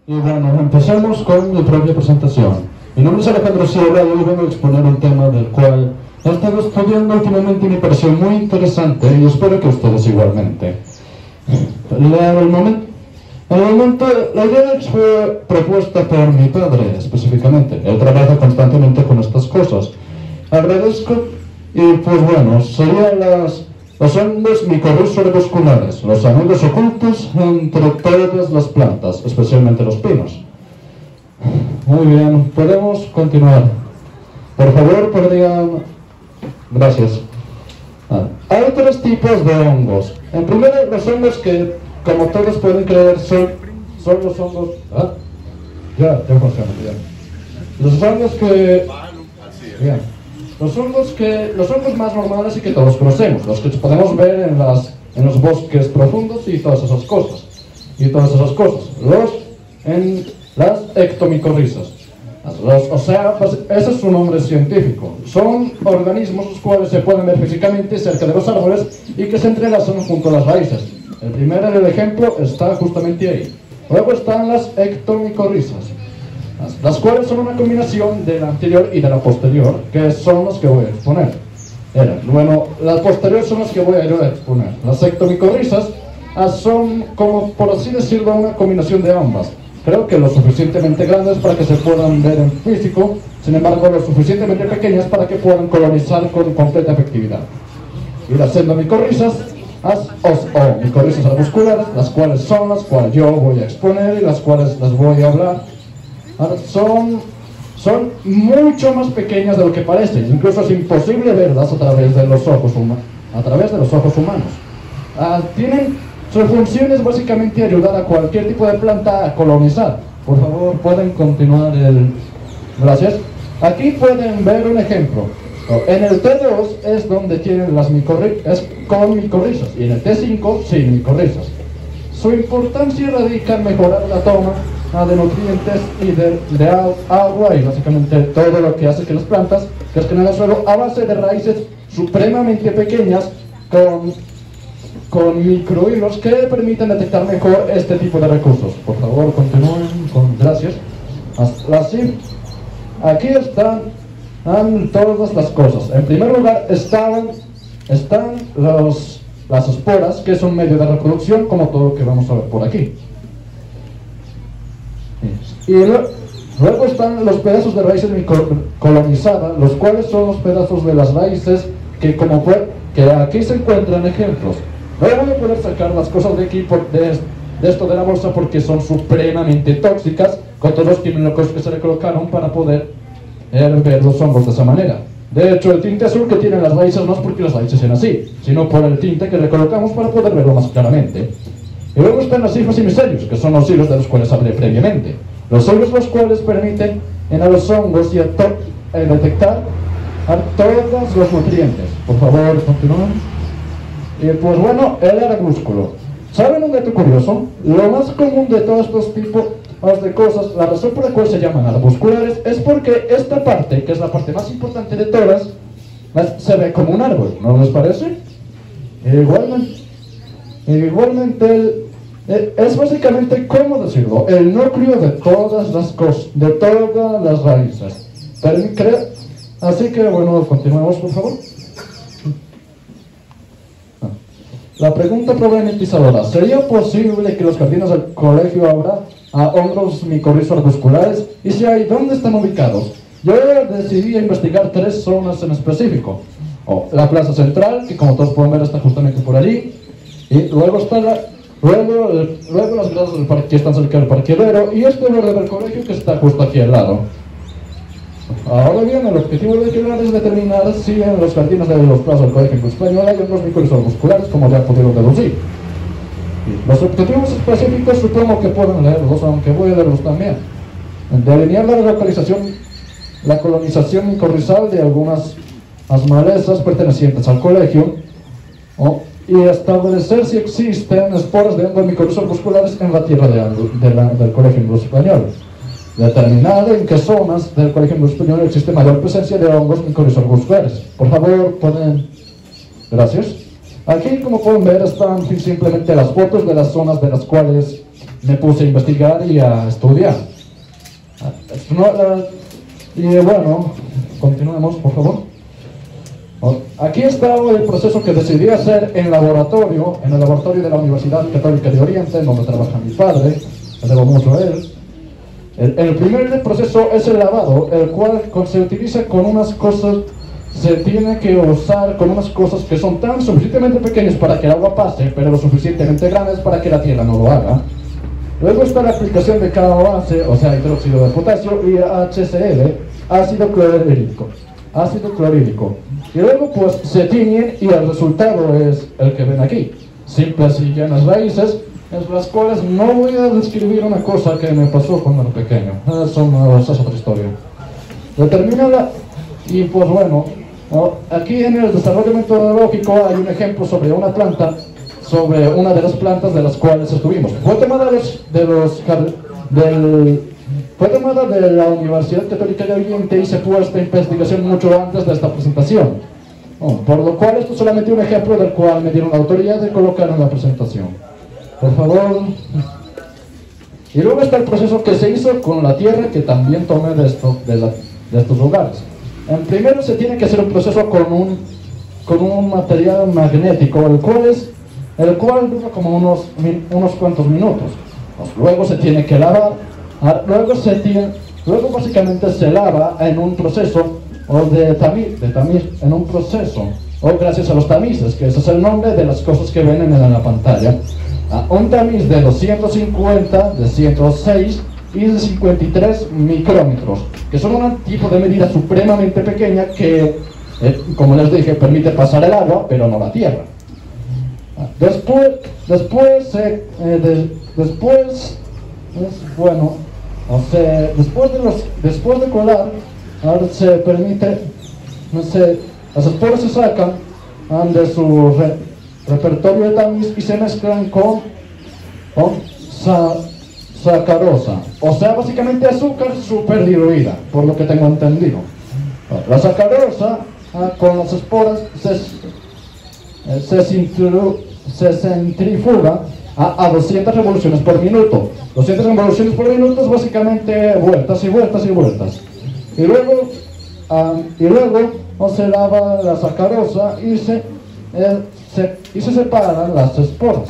Y bueno, empezamos con mi propia presentación. Mi nombre es Alejandro Sierra y hoy vengo a exponer un tema del cual he estado estudiando últimamente y me pareció muy interesante y espero que ustedes igualmente. La idea fue propuesta por mi padre específicamente. Él trabaja constantemente con estas cosas. Agradezco y pues bueno, serían los hongos micorrizos los anillos ocultos entre todas las plantas, especialmente los pinos. Muy bien, podemos continuar. Por favor, podrían... Gracias. Hay tres tipos de hongos. En primer lugar, los hongos que, como todos pueden creer, son los hongos... Ya funciona, bien. Los hongos que... Bien. Los hongos más normales y que todos conocemos, los que podemos ver en los bosques profundos y todas esas cosas. Las ectomicorrizas. Ese es su nombre científico. Son organismos los cuales se pueden ver físicamente cerca de los árboles y que se entrelazan junto a las raíces. El primero del ejemplo está justamente ahí. Luego están las ectomicorrizas, las cuales son una combinación de la anterior y de la posterior, que son las que voy a exponer. Bueno, las posteriores son las que voy a ir a exponer. Las ectomicorrizas son, como por así decirlo, una combinación de ambas. Creo que lo suficientemente grandes para que se puedan ver en físico, sin embargo lo suficientemente pequeñas para que puedan colonizar con completa efectividad. Y las endomicorrizas, o micorrizas arbusculares, las cuales yo voy a exponer y las cuales les voy a hablar, son mucho más pequeñas de lo que parecen. Incluso es imposible verlas a través de los ojos humanos. Su función es básicamente ayudar a cualquier tipo de planta a colonizar. Por favor, pueden continuar Gracias. Aquí pueden ver un ejemplo. En el T2 es donde tienen las con micorrizas y en el T5 sin micorrizas. Su importancia radica en mejorar la toma de nutrientes y de agua y básicamente todo lo que hace que las plantas crezcan en el suelo a base de raíces supremamente pequeñas con microhilos que permiten detectar mejor este tipo de recursos. Por favor, continúen gracias. Así, aquí están todas las cosas. En primer lugar están las esporas, que es un medio de reproducción, como todo lo que vamos a ver por aquí. Y luego están los pedazos de raíces colonizadas, los cuales son los pedazos de las raíces que aquí se encuentran ejemplos. No voy a poder sacar las cosas de aquí de esto de la bolsa porque son supremamente tóxicas con todos los químicos que se le colocaron para poder ver los hongos de esa manera. De hecho, el tinte azul que tienen las raíces no es porque las raíces sean así, sino por el tinte que le colocamos para poder verlo más claramente. Y luego están las cifras y misterios, que son los hilos de los cuales hablé previamente. Los hilos los cuales permiten a los hongos detectar todos los nutrientes. Por favor, continúen. Y pues bueno, el arbúsculo. ¿Saben un dato curioso? Lo más común de todos estos tipos de cosas, la razón por la cual se llaman arbusculares es porque esta parte, que es la parte más importante de todas, se ve como un árbol, ¿no les parece? Igualmente es básicamente, ¿cómo decirlo?, el núcleo de todas las cosas, de todas las raíces. Así que bueno, continuemos por favor. La pregunta problematizadora: ¿sería posible que los jardines del colegio habrá hongos micorrizos arbusculares? Y si hay, ¿dónde están ubicados? Yo decidí investigar tres zonas en específico. La plaza central, que como todos pueden ver está justamente por allí, y luego está luego las gradas del parque que están cerca del parqueadero, y este verde del colegio que está justo aquí al lado. Ahora bien, el objetivo de vigilar es determinar si en los jardines de los plazas del colegio español hay unos micorrizos arbusculares, como ya pudieron deducir. Los objetivos específicos supongo que pueden leerlos, aunque voy a leerlos también. Delinear la colonización micorrizal de algunas malezas pertenecientes al colegio, y establecer si existen esporas de hongos micorrizos arbusculares en la tierra del colegio español. Determinar en qué zonas del colegio español existe mayor presencia de hongos micorrizos arbusculares. Por favor, pueden... Gracias. Aquí, como pueden ver, están simplemente las fotos de las zonas de las cuales me puse a investigar y a estudiar. Y bueno, continuemos, por favor. Aquí está el proceso que decidí hacer en el laboratorio de la Universidad Católica de Oriente, en donde trabaja mi padre, le debo mucho a él. El primer proceso es el lavado, el cual se utiliza con unas cosas, se tiene que usar con unas cosas que son tan suficientemente pequeñas para que el agua pase, pero lo suficientemente grandes para que la tierra no lo haga. Luego está la aplicación de KOH, o sea, hidróxido de potasio, y HCl, ácido clorhídrico. Y luego pues se tiñen y el resultado es el que ven aquí. Simples y llanas raíces, en las cuales no voy a describir una cosa que me pasó cuando era pequeño. Esa es otra historia. Determinada, y pues bueno, aquí en el desarrollo metodológico hay un ejemplo sobre una planta, sobre una de las plantas de las cuales estuvimos. Fue tomada de la Universidad Católica de Oriente y se puesta en investigación mucho antes de esta presentación. Por lo cual esto es solamente un ejemplo del cual me dieron la autoridad de colocar en la presentación. Por favor. Y luego está el proceso que se hizo con la tierra, que también tomé de estos lugares. Primero se tiene que hacer un proceso con un material magnético, el cual dura como unos cuantos minutos. Luego se tiene que lavar, luego básicamente se lava en un proceso de tamiz, en un proceso, gracias a los tamices, que ese es el nombre de las cosas que ven en la pantalla. Un tamiz de 250, de 106 y de 53 micrómetros, que son un tipo de medida supremamente pequeña que, como les dije, permite pasar el agua, pero no la tierra. Después de colar, se permite, las esporas se sacan de su repertorio de tamiz y se mezclan con sacarosa, o sea, básicamente azúcar super diluida, por lo que tengo entendido. La sacarosa con las esporas se centrifuga a 200 revoluciones por minuto. 200 revoluciones por minuto es básicamente vueltas y vueltas y vueltas. Y luego se lava la sacarosa y se separan las esporas.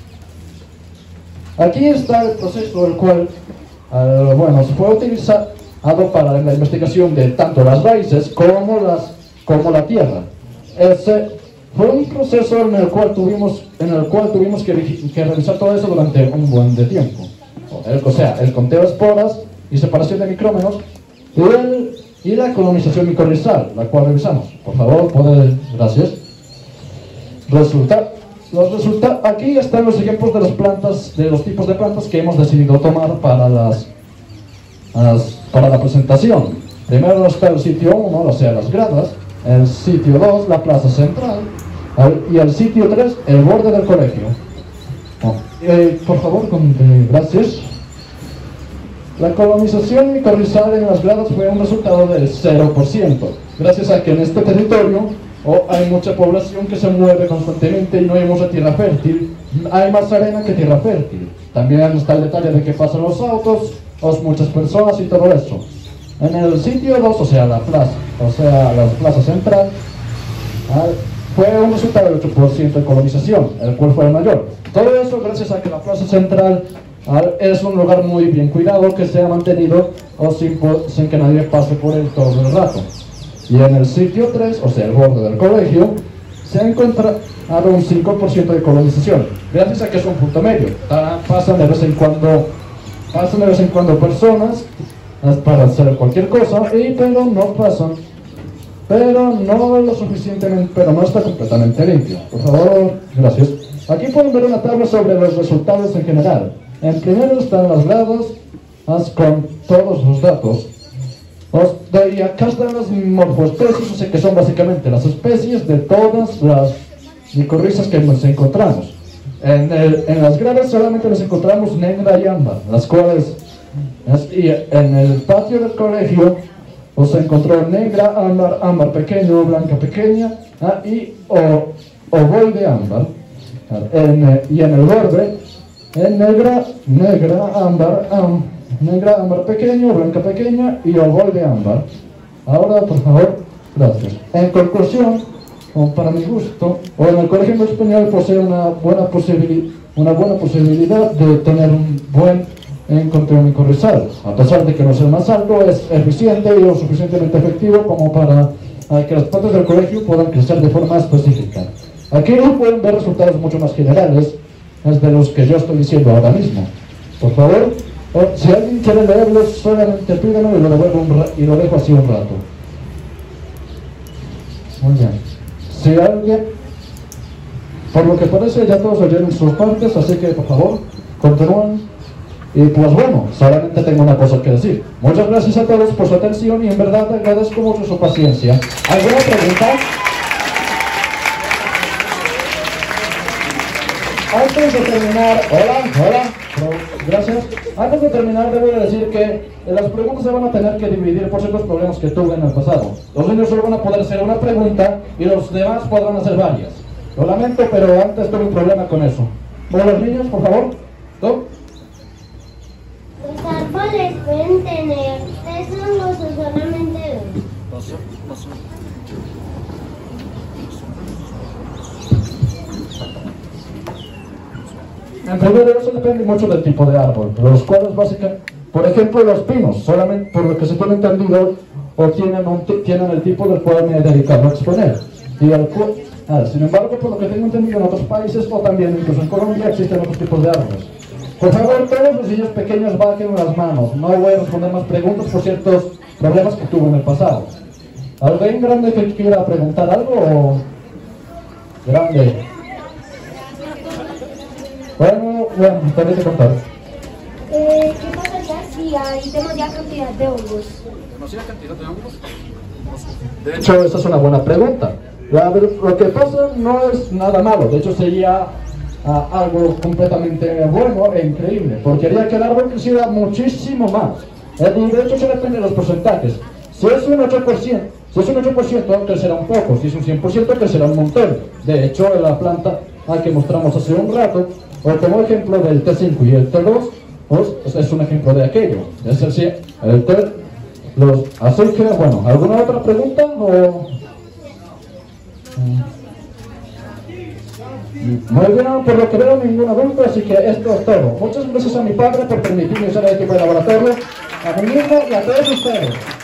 Aquí está el proceso el cual se fue utilizado para la investigación de tanto las raíces como la tierra. Fue un proceso en el cual tuvimos que realizar todo eso durante un buen de tiempo. O sea, el conteo de esporas y separación de micrómenos y la colonización micorrizal, la cual revisamos. Por favor, gracias. Aquí están los ejemplos de las plantas, de los tipos de plantas que hemos decidido tomar para la presentación. Primero está el sitio 1, o sea, las gradas. El sitio 2, la plaza central. Y el sitio 3, el borde del colegio. Por favor, gracias. La colonización micorrizal en las gradas fue un resultado del 0%, gracias a que en este territorio hay mucha población que se mueve constantemente y no hay mucha tierra fértil. Hay más arena que tierra fértil. También está el detalle de que pasan los autos, muchas personas y todo eso. En el sitio 2, o sea, la plaza central, fue un resultado del 8% de colonización, el cual fue el mayor. Todo eso gracias a que la plaza central es un lugar muy bien cuidado, que se ha mantenido sin que nadie pase por él todo el rato. Y en el sitio 3, o sea, el borde del colegio, se ha encontrado un 5% de colonización, gracias a que es un punto medio. Pasan de vez en cuando personas para hacer cualquier cosa, pero no lo suficientemente, pero no está completamente limpio. Por favor, gracias. Aquí pueden ver una tabla sobre los resultados en general. En primero están las gradas con todos los datos. Y acá están las morfoespecies, o sea que son básicamente las especies de todas las micorrizas que nos encontramos. En las gradas solamente nos encontramos negra y ámbar, las cuales, y en el patio del colegio se encontró negra, ámbar pequeño, blanca pequeña y ovoide ámbar. Y en el borde negra, ámbar pequeño, blanca pequeña y ovoide de ámbar. Ahora, por favor, gracias. En conclusión, o para mi gusto, o en el Colegio Inglés Español posee una buena posibilidad de tener un buen encuentro micorrizal. A pesar de que no es el más alto, es eficiente y lo suficientemente efectivo como para que las partes del colegio puedan crecer de forma específica. Aquí pueden ver resultados mucho más generales de los que yo estoy diciendo ahora mismo. Por favor, si alguien quiere leerlos, solamente pídamelo y lo dejo así un rato. Muy bien. Si alguien, por lo que parece ya todos oyeron sus partes, así que por favor, continúen. Y pues bueno, solamente tengo una cosa que decir. Muchas gracias a todos por su atención y en verdad agradezco mucho su paciencia. ¿Alguna pregunta? Antes de terminar, gracias. Antes de terminar, debo decir que las preguntas se van a tener que dividir por ciertos problemas que tuve en el pasado. Los niños solo van a poder hacer una pregunta y los demás podrán hacer varias. Lo lamento, pero antes tuve un problema con eso. Bueno, los niños, por favor. ¿Tú? Los árboles pueden tener 3 hongos o solamente 2. En primer lugar, eso depende mucho del tipo de árbol, los cuales básicamente, por ejemplo, los pinos, solamente por lo que se tiene entendido, o tienen el tipo del cual me he dedicado a exponer. Sin embargo, por lo que tengo entendido en otros países, o también incluso en Colombia, existen otros tipos de árboles. Por favor, todos los niños pequeños bajen las manos. No voy a responder más preguntas por ciertos problemas que tuve en el pasado. ¿Alguien grande que quiera preguntar algo o...? Grande. Bueno, también te contar. ¿Qué pasaría si hay demasiada cantidad de hongos? ¿Demasiada cantidad de hongos? De hecho, esa es una buena pregunta. Lo que pasa no es nada malo. De hecho, sería algo completamente bueno e increíble, porque haría que el árbol creciera muchísimo más. De hecho, eso depende de los porcentajes. Si es un 8%, crecerá un poco. Si es un 100%, crecerá un montón. De hecho, en la planta que mostramos hace un rato, o como ejemplo del T5 y el T2, es un ejemplo de aquello. Es decir, el T, así que, bueno, ¿alguna otra pregunta? Muy bien, por lo que veo ninguna duda, así que esto es todo. Muchas gracias a mi padre por permitirme usar el equipo de laboratorio, a mí mismo y a todos ustedes.